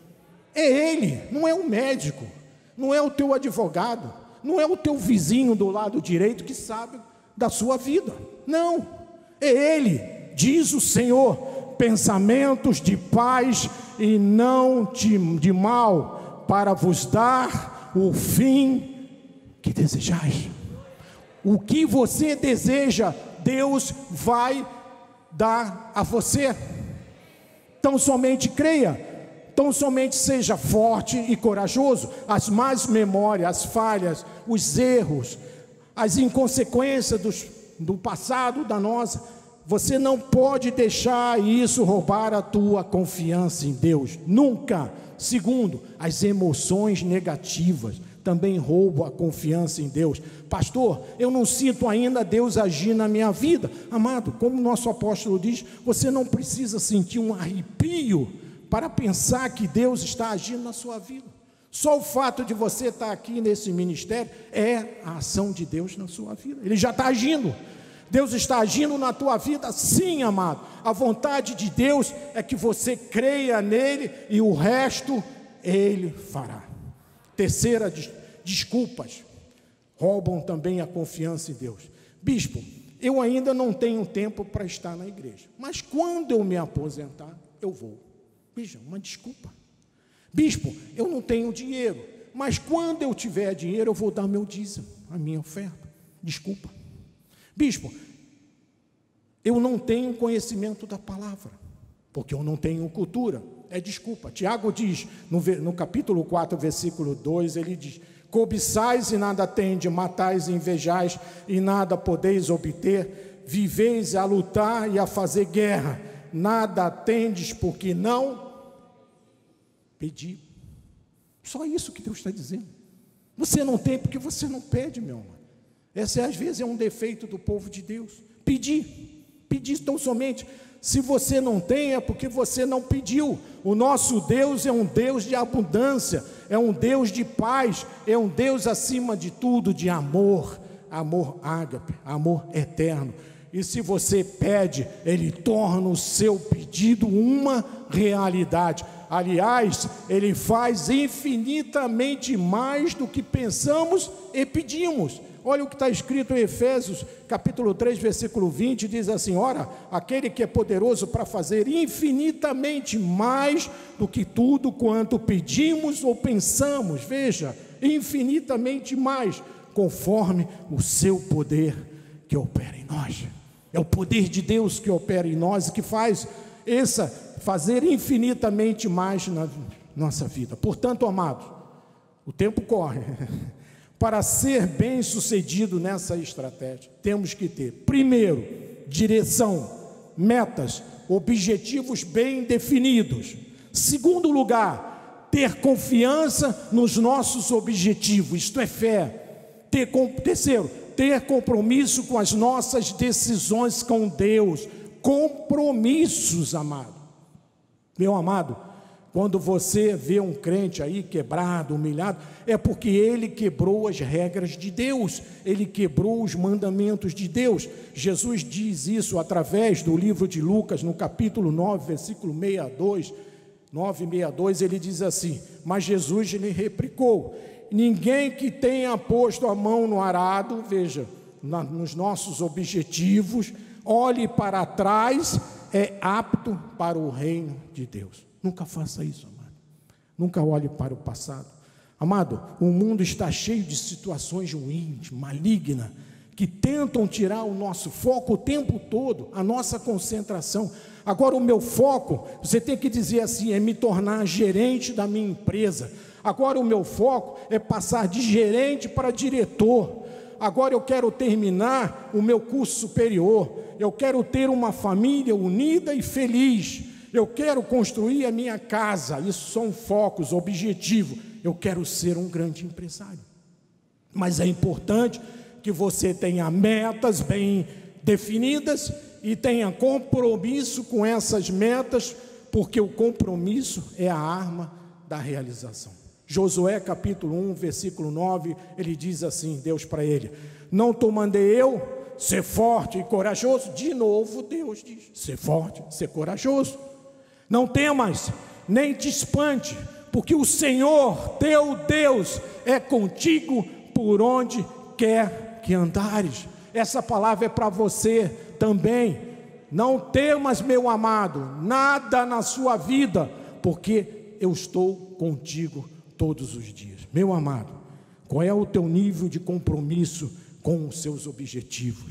Speaker 1: É Ele, não é o médico, não é o teu advogado, não é o teu vizinho do lado direito que sabe da sua vida, não, é Ele, diz o Senhor, pensamentos de paz e não de mal, para vos dar o fim que desejais. O que você deseja, Deus vai dar a você. Então somente creia, então somente seja forte e corajoso. As más memórias, as falhas, os erros, as inconsequências do passado da nossa, você não pode deixar isso roubar a tua confiança em Deus, nunca. Segundo, as emoções negativas também roubam a confiança em Deus. Pastor, eu não sinto ainda Deus agir na minha vida. Amado, como o nosso apóstolo diz, você não precisa sentir um arrepio para pensar que Deus está agindo na sua vida. Só o fato de você estar aqui nesse ministério é a ação de Deus na sua vida. Ele já está agindo. Deus está agindo na tua vida, sim, amado. A vontade de Deus é que você creia nele e o resto Ele fará. Terceira, desculpas roubam também a confiança em Deus. Bispo, eu ainda não tenho tempo para estar na igreja, mas quando eu me aposentar, eu vou. Veja, uma desculpa. Bispo, eu não tenho dinheiro, mas quando eu tiver dinheiro, eu vou dar meu dízimo, a minha oferta. Desculpa. Bispo, eu não tenho conhecimento da palavra, porque eu não tenho cultura. É desculpa. Tiago diz, no capítulo 4, versículo 2, ele diz: cobiçais e nada tendes, matais e invejais e nada podeis obter, viveis a lutar e a fazer guerra, nada tendes porque não pedi. Só isso que Deus está dizendo. Você não tem porque você não pede, meu irmão. Essa às vezes é um defeito do povo de Deus. Pedir tão somente. Se você não tem, é porque você não pediu. O nosso Deus é um Deus de abundância, é um Deus de paz, é um Deus acima de tudo de amor, amor ágape, amor eterno. E se você pede, Ele torna o seu pedido uma realidade. Aliás, Ele faz infinitamente mais do que pensamos e pedimos. Olha o que está escrito em Efésios, capítulo 3, versículo 20, diz assim: ora, aquele que é poderoso para fazer infinitamente mais do que tudo quanto pedimos ou pensamos, veja, infinitamente mais, conforme o seu poder que opera em nós. É o poder de Deus que opera em nós e que faz fazer infinitamente mais na nossa vida. Portanto, amados, o tempo corre. Para ser bem sucedido nessa estratégia, temos que ter, primeiro, direção, metas, objetivos bem definidos. Segundo lugar, ter confiança nos nossos objetivos, isto é fé. Terceiro, ter compromisso com as nossas decisões com Deus. compromissos, amado. Meu amado, quando você vê um crente aí quebrado, humilhado, é porque ele quebrou as regras de Deus, ele quebrou os mandamentos de Deus. Jesus diz isso através do livro de Lucas, no capítulo 9, versículo 62, 9:62, ele diz assim: mas Jesus lhe replicou: ninguém que tenha posto a mão no arado, veja, nos nossos objetivos, olhe para trás, é apto para o reino de Deus. Nunca faça isso, amado. Nunca olhe para o passado. Amado, o mundo está cheio de situações ruins, malignas, que tentam tirar o nosso foco o tempo todo, a nossa concentração. Agora o meu foco, você tem que dizer assim, é me tornar gerente da minha empresa. Agora o meu foco é passar de gerente para diretor. Agora eu quero terminar o meu curso superior. Eu quero ter uma família unida e feliz. Eu quero construir a minha casa. Isso são focos, objetivos. Eu quero ser um grande empresário. Mas é importante que você tenha metas bem definidas e tenha compromisso com essas metas, porque o compromisso é a arma da realização. Josué capítulo 1, versículo 9, ele diz assim, Deus para ele: não te mandei eu ser forte e corajoso? De novo Deus diz, ser forte, ser corajoso. Não temas, nem te espante, porque o Senhor teu Deus é contigo por onde quer que andares. Essa palavra é para você também. Não temas, meu amado, nada na sua vida, porque eu estou contigo todos os dias. Meu amado, qual é o teu nível de compromisso com os seus objetivos?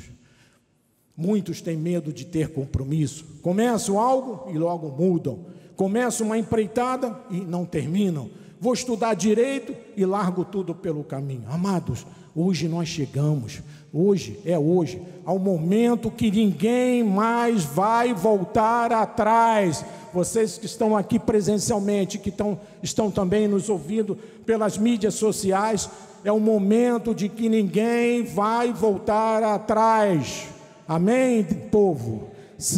Speaker 1: Muitos têm medo de ter compromisso. Começam algo e logo mudam. Começam uma empreitada e não terminam. Vou estudar direito e largo tudo pelo caminho. Amados, hoje nós chegamos, hoje, ao momento que ninguém mais vai voltar atrás. Vocês que estão aqui presencialmente, que estão também nos ouvindo pelas mídias sociais, é o momento de que ninguém vai voltar atrás. Amém, povo?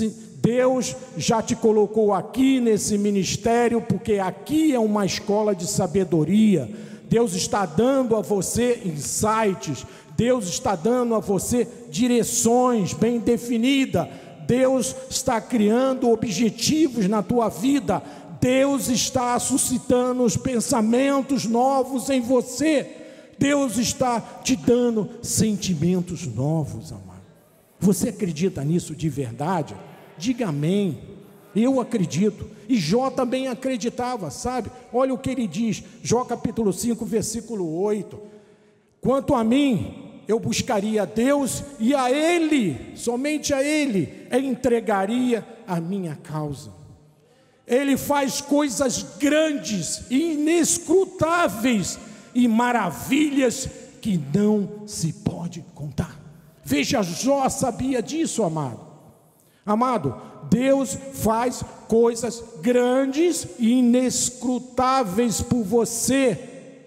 Speaker 1: Deus já te colocou aqui nesse ministério, porque aqui é uma escola de sabedoria. Deus está dando a você insights, Deus está dando a você direções bem definidas. Deus está criando objetivos na tua vida. Deus está suscitando os pensamentos novos em você. Deus está te dando sentimentos novos, amado. Você acredita nisso de verdade? Diga amém. Eu acredito. E Jó também acreditava, sabe? Olha o que ele diz, Jó capítulo 5, versículo 8. Quanto a mim, eu buscaria a Deus e a Ele, somente a Ele, entregaria a minha causa. Ele faz coisas grandes e inescrutáveis e maravilhas que não se pode contar. Veja, Jó sabia disso, amado. Amado, Deus faz coisas grandes e inescrutáveis por você.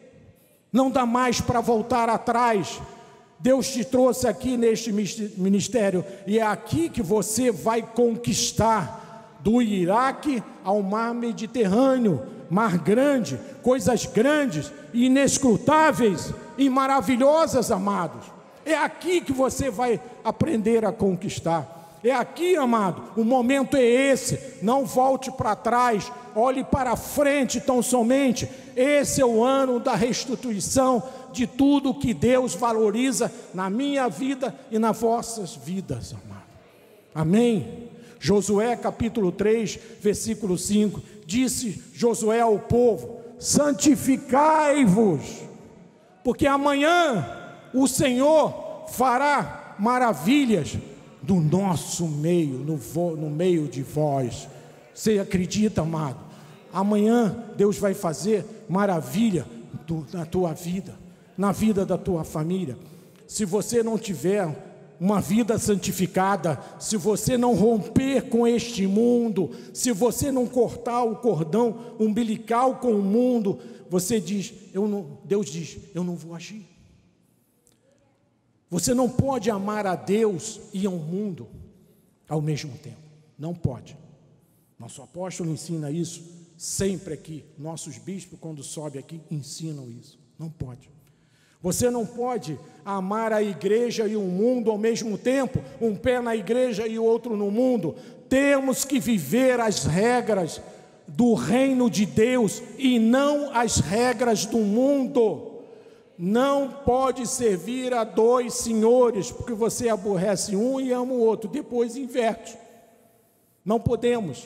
Speaker 1: Não dá mais para voltar atrás. Deus te trouxe aqui neste ministério e é aqui que você vai conquistar, do Iraque ao mar Mediterrâneo, mar grande, coisas grandes, inescrutáveis e maravilhosas, amados. É aqui que você vai aprender a conquistar. É aqui, amado, o momento é esse. Não volte para trás, olhe para frente tão somente. Esse é o ano da restituição de tudo que Deus valoriza na minha vida e nas vossas vidas, amado. Amém? Josué capítulo 3, versículo 5, disse Josué ao povo: santificai-vos, porque amanhã o Senhor fará maravilhas do nosso meio, no meio de vós. Você acredita, amado? Amanhã Deus vai fazer maravilha na tua vida, na vida da tua família. Se você não tiver uma vida santificada, se você não romper com este mundo, se você não cortar o cordão umbilical com o mundo, você diz, Deus diz, eu não vou agir. Você não pode amar a Deus e ao mundo ao mesmo tempo. Não pode. Nosso apóstolo ensina isso sempre aqui. Nossos bispos, quando sobem aqui, ensinam isso. Não pode. Você não pode amar a igreja e o mundo ao mesmo tempo, um pé na igreja e o outro no mundo. Temos que viver as regras do reino de Deus e não as regras do mundo. Não pode servir a dois senhores, porque você aborrece um e ama o outro, depois inverte. Não podemos.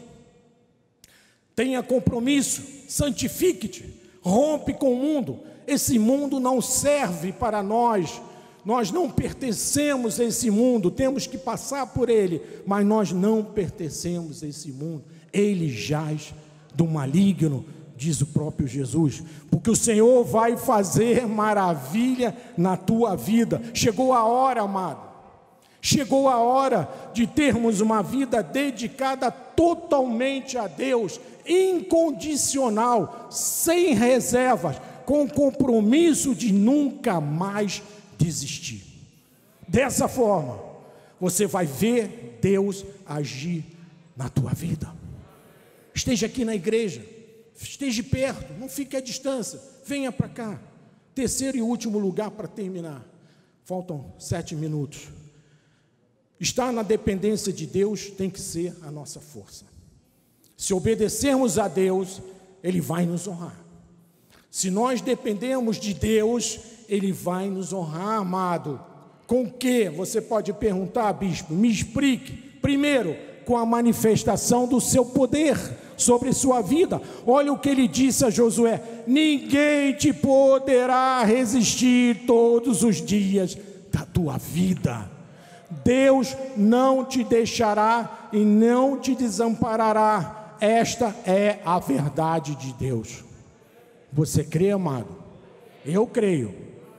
Speaker 1: Tenha compromisso, santifique-te, rompe com o mundo. Esse mundo não serve para nós, nós não pertencemos a esse mundo, temos que passar por ele, mas nós não pertencemos a esse mundo. Ele jaz do maligno, diz o próprio Jesus, porque o Senhor vai fazer maravilha na tua vida. Chegou a hora, amado, chegou a hora de termos uma vida dedicada totalmente a Deus, incondicional, sem reservas, com compromisso de nunca mais desistir. Dessa forma, você vai ver Deus agir na tua vida. Esteja aqui na igreja, esteja perto, não fique à distância, venha para cá. Terceiro e último lugar para terminar, faltam 7 minutos. Estar na dependência de Deus tem que ser a nossa força. Se obedecermos a Deus, Ele vai nos honrar. Se nós dependemos de Deus, Ele vai nos honrar, amado. Com o que? Você pode perguntar, bispo, me explique. Primeiro, com a manifestação do seu poder sobre sua vida. Olha o que ele disse a Josué: ninguém te poderá resistir todos os dias da tua vida. Deus não te deixará e não te desamparará. Esta é a verdade de Deus. Você crê, amado? Eu creio.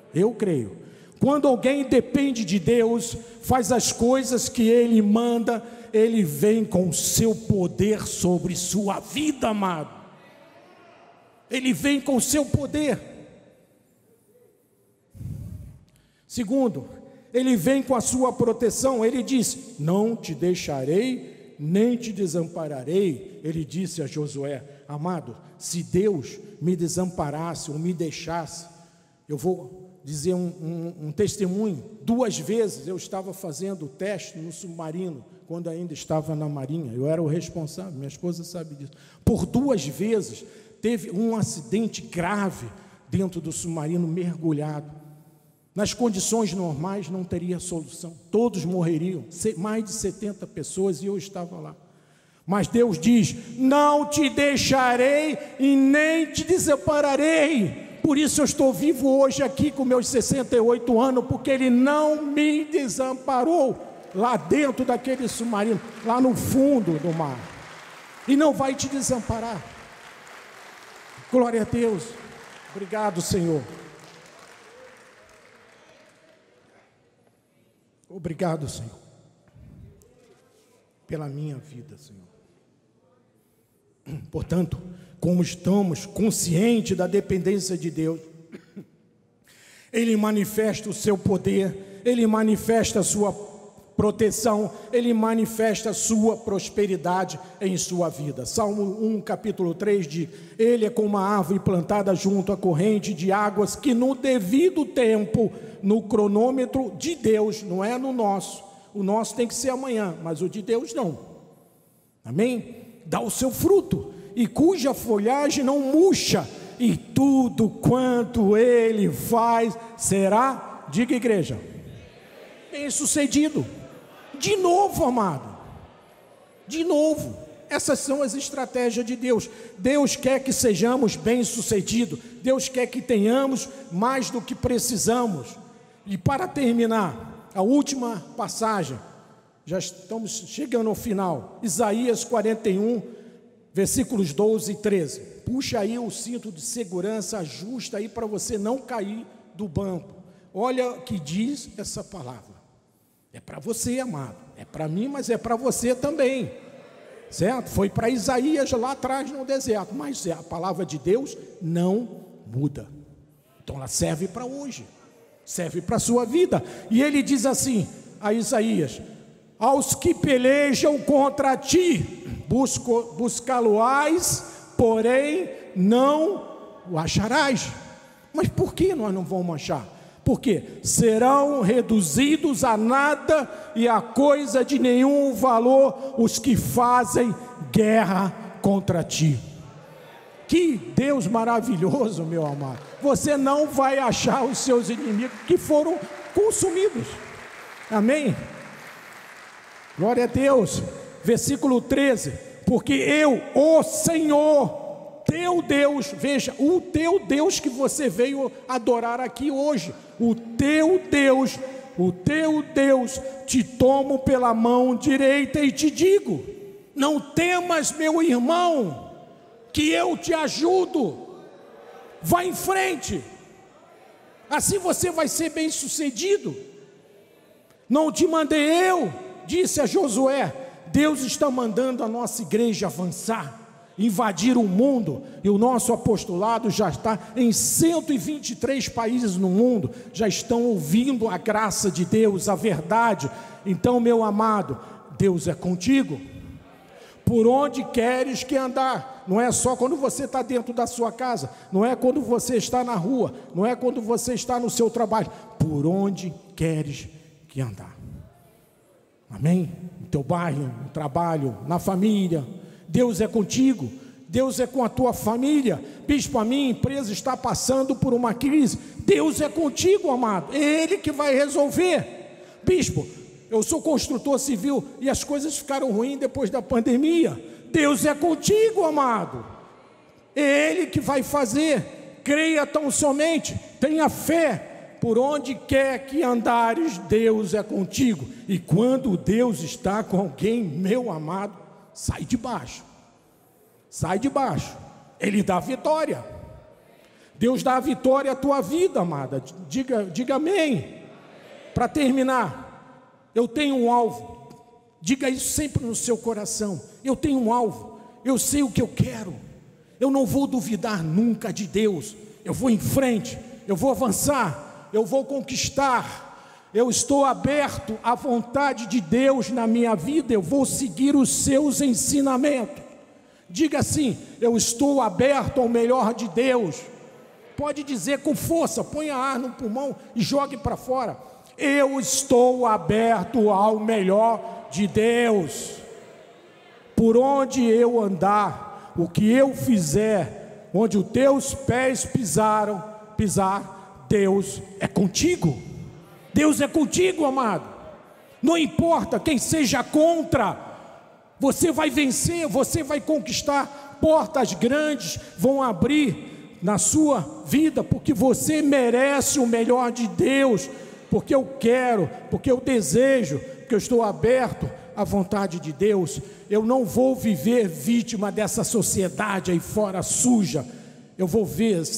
Speaker 1: Quando alguém depende de Deus, faz as coisas que Ele manda, Ele vem com o seu poder sobre sua vida, amado. Ele vem com o seu poder. Segundo, Ele vem com a sua proteção. Ele diz: não te deixarei, nem te desampararei. Ele disse a Josué: amado, se Deus me desamparasse ou me deixasse, eu vou dizer um testemunho. 2 vezes eu estava fazendo o teste no submarino, quando ainda estava na marinha, eu era o responsável, minha esposa sabe disso. Por 2 vezes teve um acidente grave dentro do submarino, mergulhado. Nas condições normais não teria solução, todos morreriam, mais de 70 pessoas, e eu estava lá. Mas Deus diz: não te deixarei e nem te desampararei. Por isso eu estou vivo hoje aqui com meus 68 anos, porque Ele não me desamparou lá dentro daquele submarino, lá no fundo do mar, e não vai te desamparar. Glória a Deus. Obrigado, Senhor. Obrigado, Senhor, pela minha vida, Senhor. Portanto, como estamos conscientes da dependência de Deus, Ele manifesta o seu poder, Ele manifesta a sua proteção, Ele manifesta a sua prosperidade em sua vida. Salmo 1, capítulo 3 diz: Ele é como uma árvore plantada junto à corrente de águas, que no devido tempo, no cronômetro de Deus, não é no nosso, o nosso tem que ser amanhã, mas o de Deus não, amém? Dá o seu fruto, e cuja folhagem não murcha, e tudo quanto Ele faz será, diga igreja, bem sucedido. De novo, amado, de novo, essas são as estratégias de Deus. Deus quer que sejamos bem-sucedidos, Deus quer que tenhamos mais do que precisamos. E para terminar, a última passagem, já estamos chegando ao final, Isaías 41, versículos 12 e 13. Puxa aí o cinto de segurança, ajusta aí para você não cair do banco. Olha o que diz essa palavra. É para você, amado, é para mim, mas é para você também, certo? Foi para Isaías lá atrás no deserto, mas a palavra de Deus não muda. Então ela serve para hoje, serve para a sua vida. E ele diz assim a Isaías: aos que pelejam contra ti, buscá-lo-ás, porém não o acharás. Mas por que nós não vamos achar? Porque serão reduzidos a nada e a coisa de nenhum valor os que fazem guerra contra ti. Que Deus maravilhoso, meu amado. Você não vai achar os seus inimigos que foram consumidos. Amém? Glória a Deus. Versículo 13: porque eu, o Senhor, teu Deus, veja, o teu Deus que você veio adorar aqui hoje, o teu Deus, te tomo pela mão direita e te digo: não temas, meu irmão, que eu te ajudo. Vá em frente, assim você vai ser bem sucedido. Não te mandei eu, disse a Josué. Deus está mandando a nossa igreja avançar, invadir o mundo, e o nosso apostolado já está em 123 países no mundo, já estão ouvindo a graça de Deus, a verdade. Então, meu amado, Deus é contigo, por onde queres que andar. Não é só quando você está dentro da sua casa, não é quando você está na rua, não é quando você está no seu trabalho, por onde queres que andar. Amém? No teu bairro, no trabalho, na família, Deus é contigo, Deus é com a tua família. Bispo, a minha empresa está passando por uma crise, Deus é contigo, amado, é Ele que vai resolver. Bispo, eu sou construtor civil e as coisas ficaram ruins depois da pandemia, Deus é contigo, amado, é Ele que vai fazer. Creia tão somente, tenha fé. Por onde quer que andares, Deus é contigo. E quando Deus está com alguém, meu amado, sai de baixo, Ele dá vitória. Deus dá a vitória à tua vida, amada. Diga amém. Para terminar, eu tenho um alvo. Diga isso sempre no seu coração. Eu tenho um alvo, eu sei o que eu quero, eu não vou duvidar nunca de Deus. Eu vou em frente, eu vou avançar, eu vou conquistar. Eu estou aberto à vontade de Deus na minha vida, eu vou seguir os seus ensinamentos. Diga assim: eu estou aberto ao melhor de Deus. Pode dizer com força, ponha ar no pulmão e jogue para fora: eu estou aberto ao melhor de Deus. Por onde eu andar, o que eu fizer, onde os teus pés pisar, Deus é contigo. Deus é contigo, amado. Não importa quem seja contra, você vai vencer, você vai conquistar. Portas grandes vão abrir na sua vida, porque você merece o melhor de Deus, porque eu quero, porque eu desejo, porque eu estou aberto à vontade de Deus. Eu não vou viver vítima dessa sociedade aí fora suja. Eu vou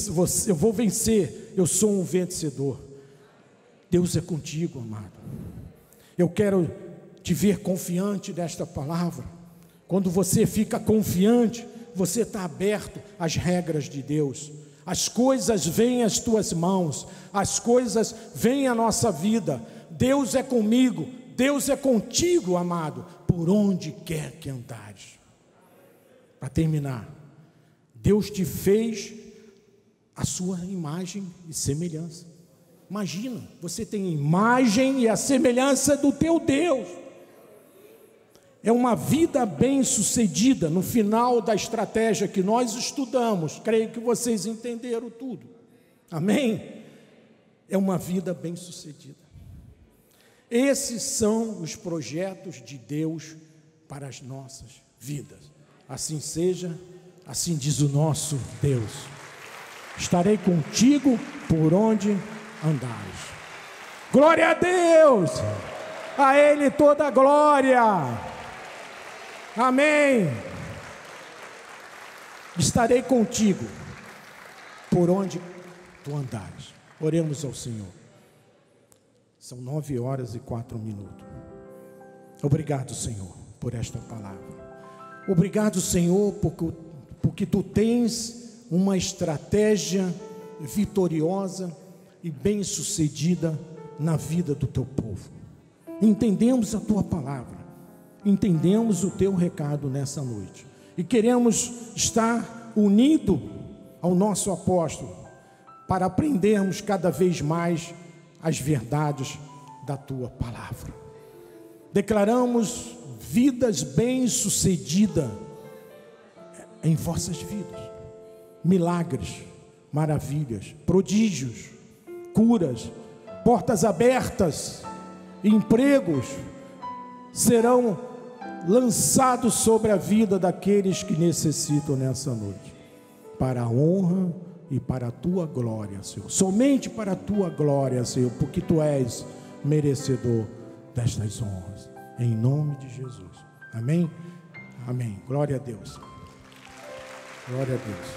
Speaker 1: vencer, eu sou um vencedor. Deus é contigo, amado. Eu quero te ver confiante desta palavra. Quando você fica confiante, você está aberto às regras de Deus. As coisas vêm às tuas mãos, as coisas vêm à nossa vida. Deus é comigo, Deus é contigo, amado, por onde quer que andares. Para terminar, Deus te fez a sua imagem e semelhança. Imagina, você tem a imagem e a semelhança do teu Deus. É uma vida bem sucedida. No final da estratégia que nós estudamos, creio que vocês entenderam tudo, amém? É uma vida bem sucedida. Esses são os projetos de Deus para as nossas vidas. Assim seja, assim diz o nosso Deus: estarei contigo por onde andares. Glória a Deus, a Ele toda a glória, amém. Estarei contigo por onde tu andares. Oremos ao Senhor. São 9h04. Obrigado, Senhor, por esta palavra. Obrigado, Senhor, porque tu tens uma estratégia vitoriosa e bem-sucedida na vida do teu povo. entendemos a tua palavra, entendemos o teu recado nessa noite e queremos estar unido ao nosso apóstolo para aprendermos cada vez mais as verdades da tua palavra. Declaramos vidas bem-sucedidas em vossas vidas, milagres, maravilhas, prodígios, curas, portas abertas, empregos serão lançados sobre a vida daqueles que necessitam nessa noite, para a honra e para a tua glória, Senhor, somente para a tua glória, Senhor, porque tu és merecedor destas honras, em nome de Jesus, amém? Amém, glória a Deus, glória a Deus.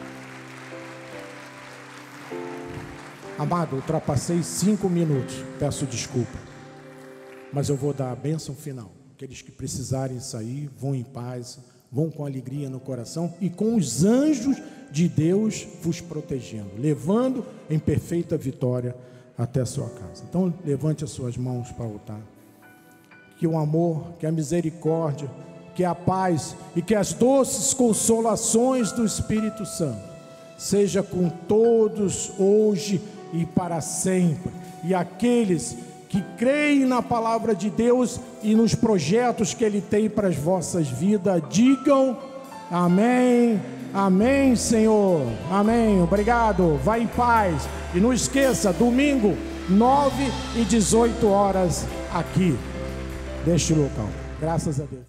Speaker 1: Amado, ultrapassei 5 minutos, peço desculpa, mas eu vou dar a bênção final. Aqueles que precisarem sair, vão em paz, vão com alegria no coração e com os anjos de Deus vos protegendo, levando em perfeita vitória até a sua casa. Então levante as suas mãos para o altar. Que o amor, que a misericórdia, que a paz e que as doces consolações do Espírito Santo seja com todos hoje e para sempre. E aqueles que creem na palavra de Deus e nos projetos que Ele tem para as vossas vidas, digam amém, amém, Senhor, amém, obrigado, vai em paz, e não esqueça, domingo, 9 e 18 horas aqui, deste local, graças a Deus.